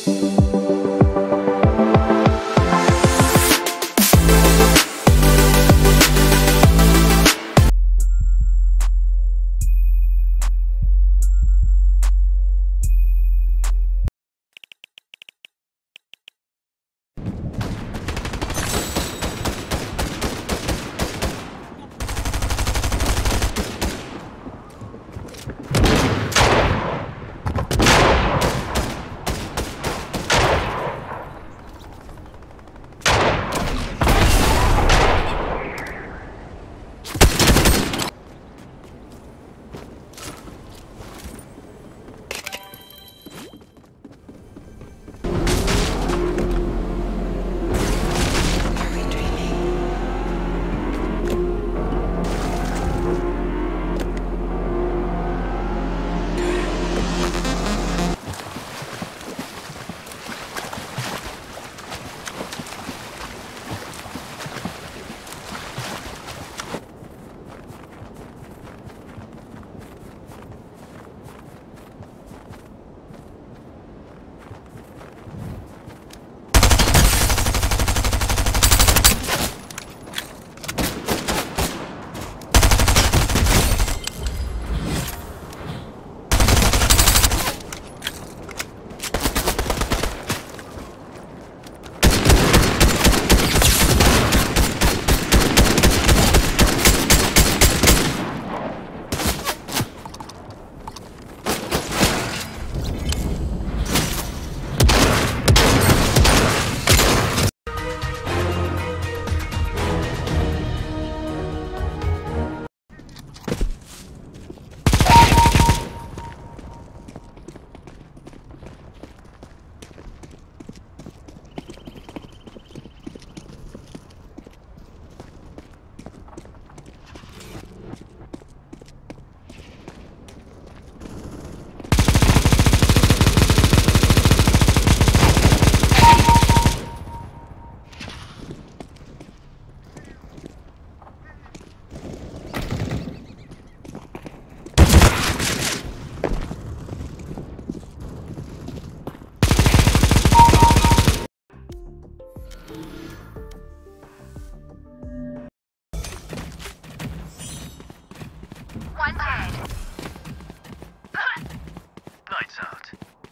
Lights out.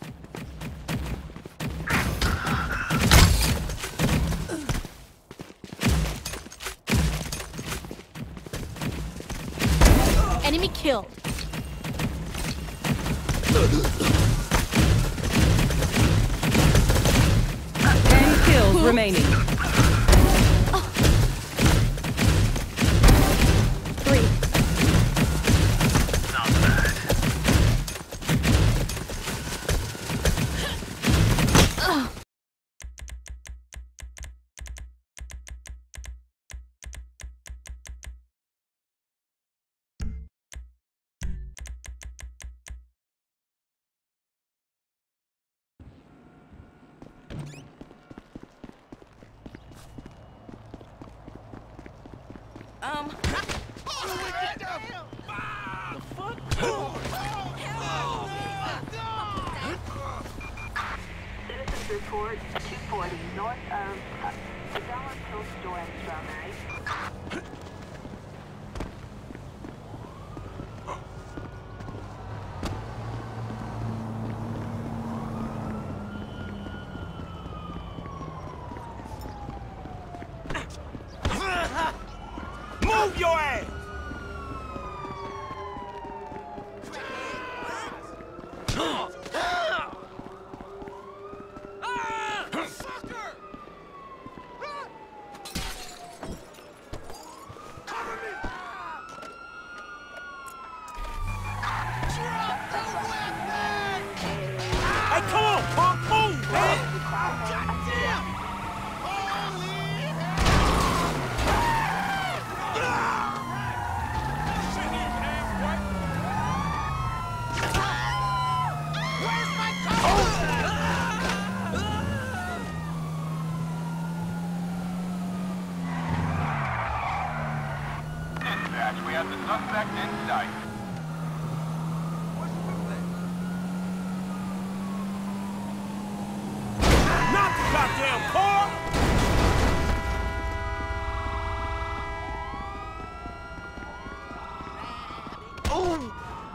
Enemy killed. 10 kills remaining. 3. Not bad. Citizens report 240 north of the Dollar Hill Store and Strawberry. Move your ass! Hey, come on, punk, move, man! Goddamn! Dispatch, we have the suspect in sight. Goddamn car! Oh!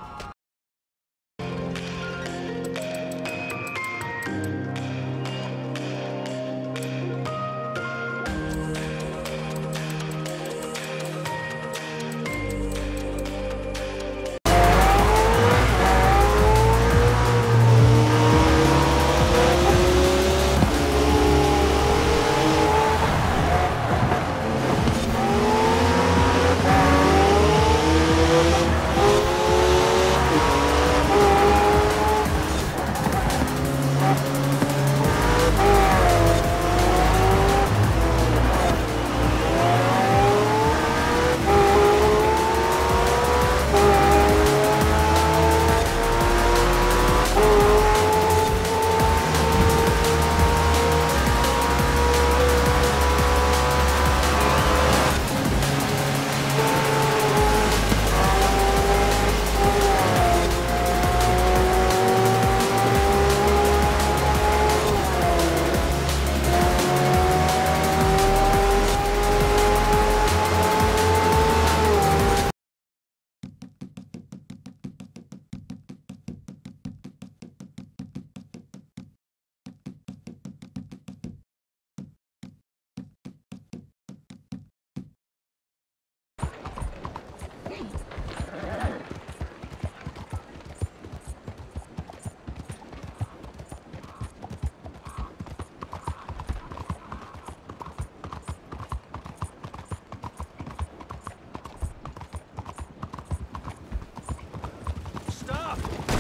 Stop!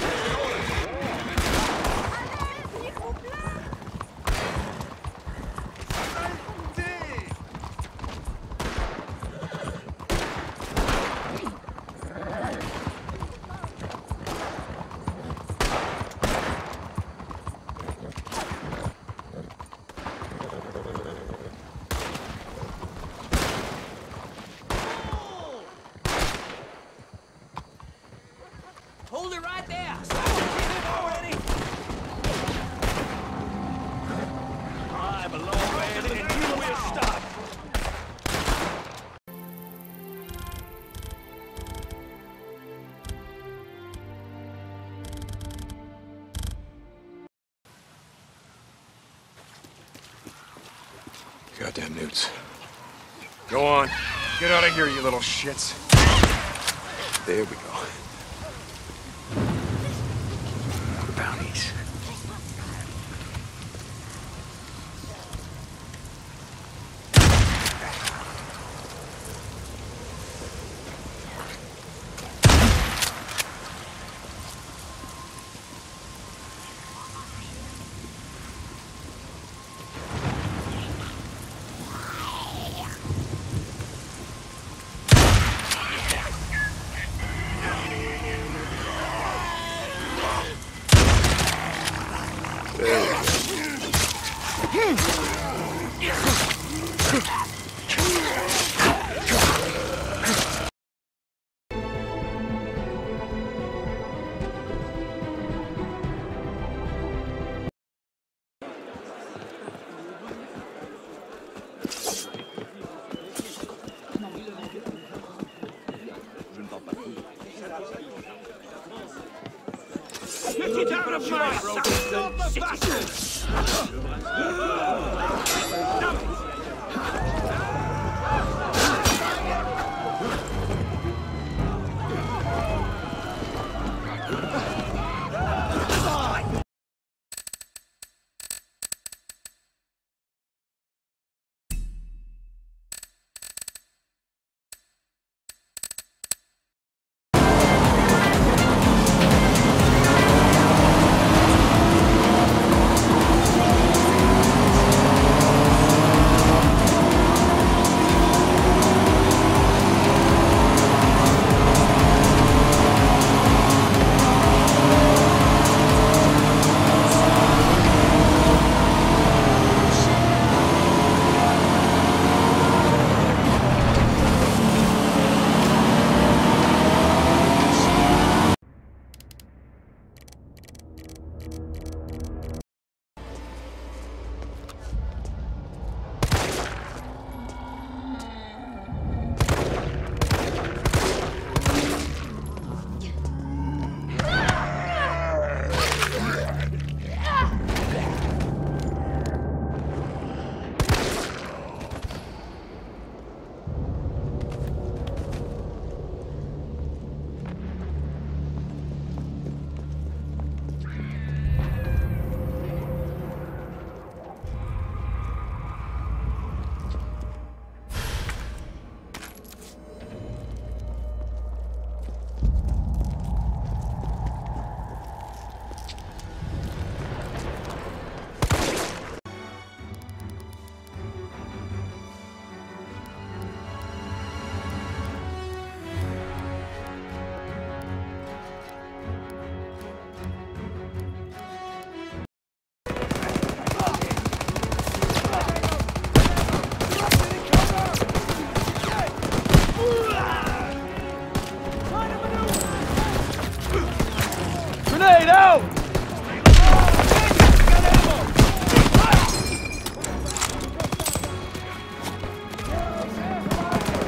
Hold it right there! Stop it already! I belong, man, and you will stop! Goddamn newts. Go on. Get out of here, you little shits. There we go. Bounties. Get out of my sight! Stop the bastard!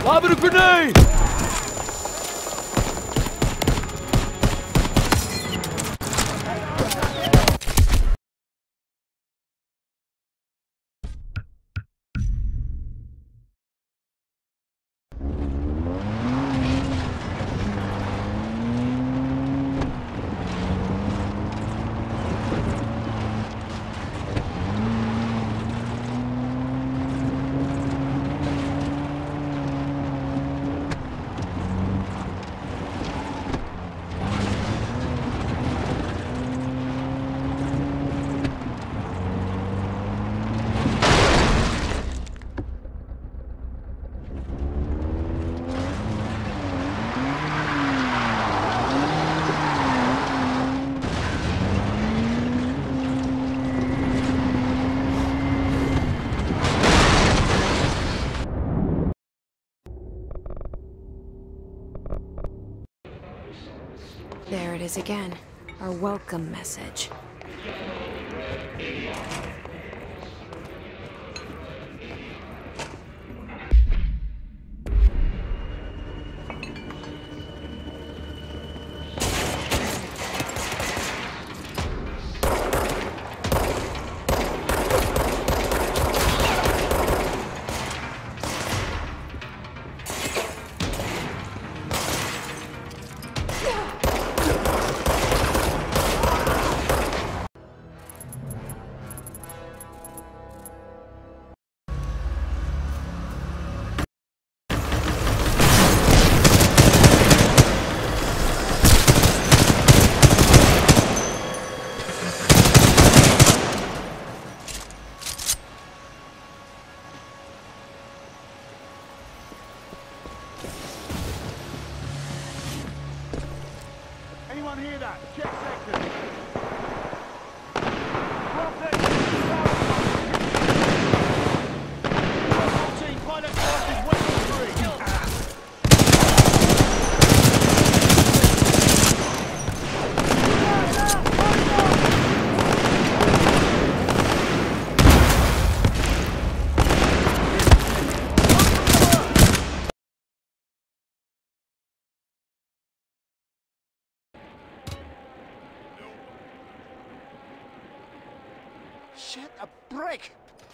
Lobbing a grenade! There it is again. Our welcome message. Anyone hear that? Check section. Pilot class is West 3. Shit, a brick!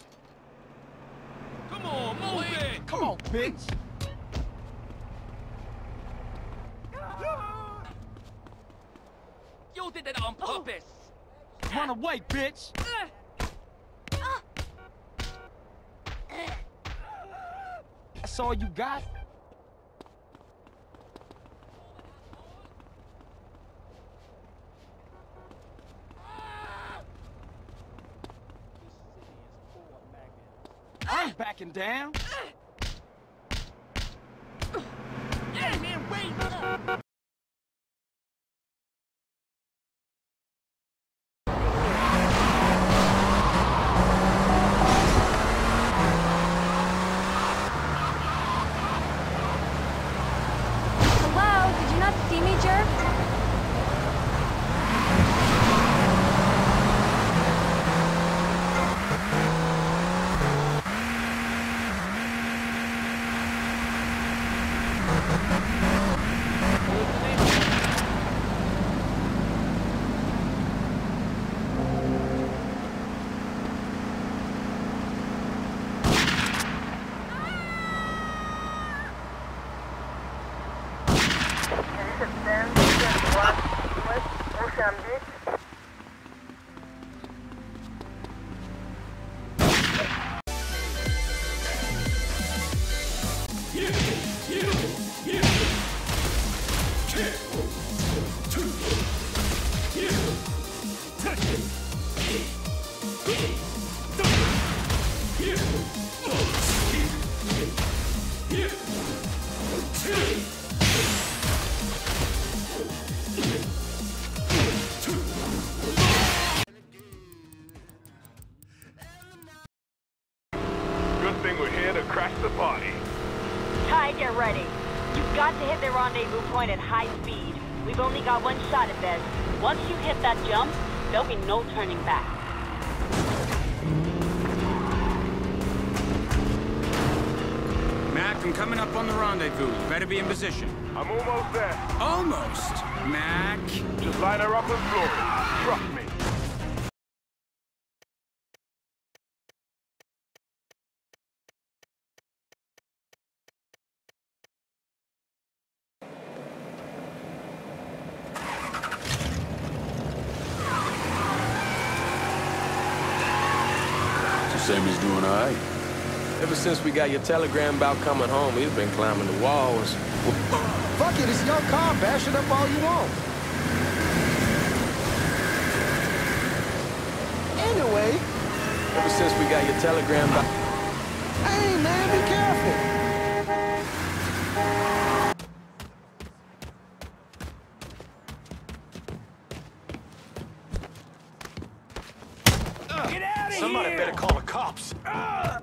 Come on, move it! Come on, bitch! You did that on purpose! Run away, bitch! That's all you got? I ain't backing down. Yeah, man, wait! Hello? Did you not see me, jerk? Good thing we're here to crash the party. Ty, get ready. You've got to hit the rendezvous point at high speed. We've only got one shot at this. Once you hit that jump, there'll be no turning back. Mac, I'm coming up on the rendezvous. You better be in position. I'm almost there. Almost, Mac. Just line her up and floor it. Trust me. Sammy's doing all right. Ever since we got your telegram about coming home, he's been climbing the walls. Fuck it, it's your car. Bash it up all you want. Anyway. Ever since we got your telegram about... Hey, man, be careful. Somebody better call the cops. Huh?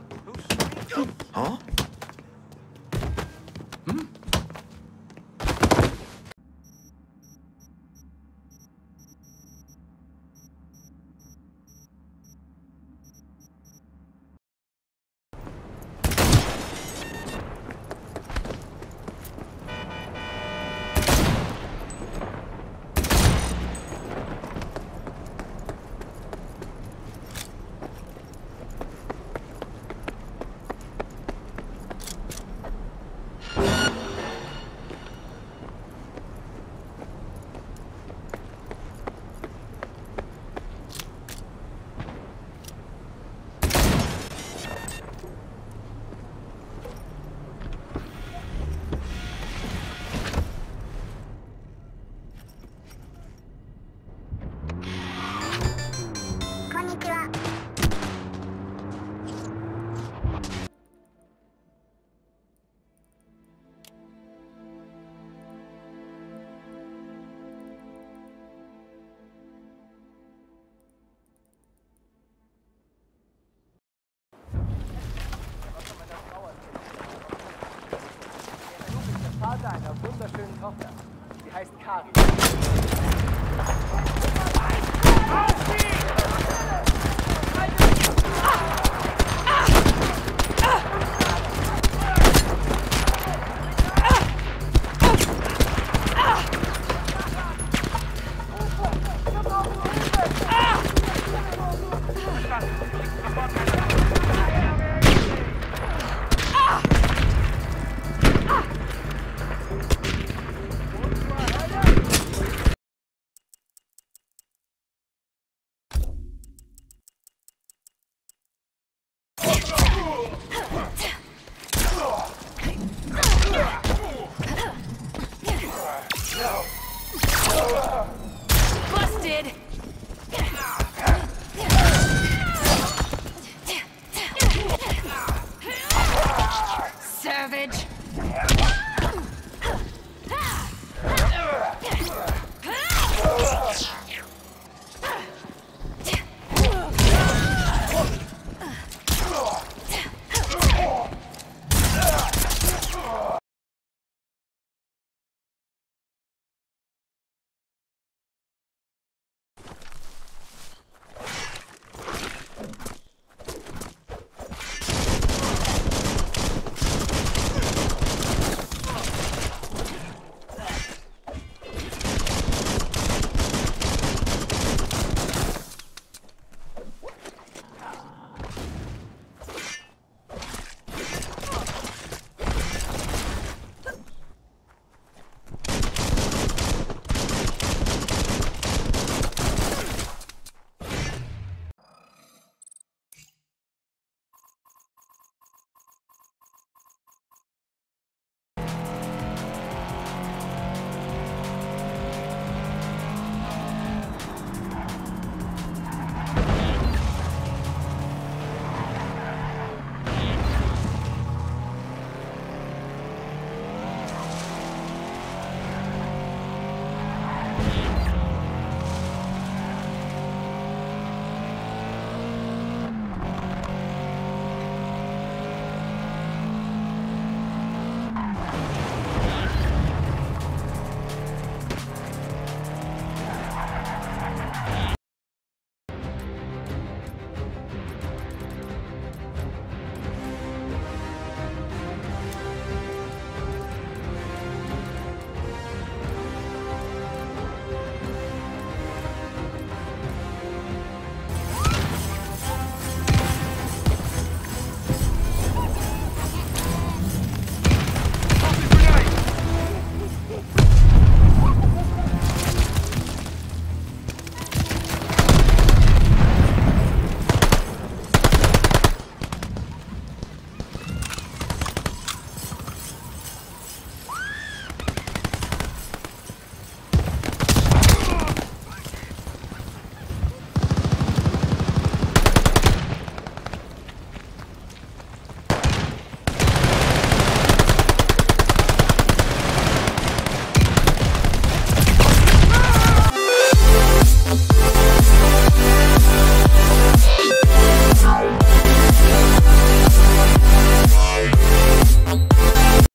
Vater einer wunderschönen Tochter. Sie heißt Kari. Come on,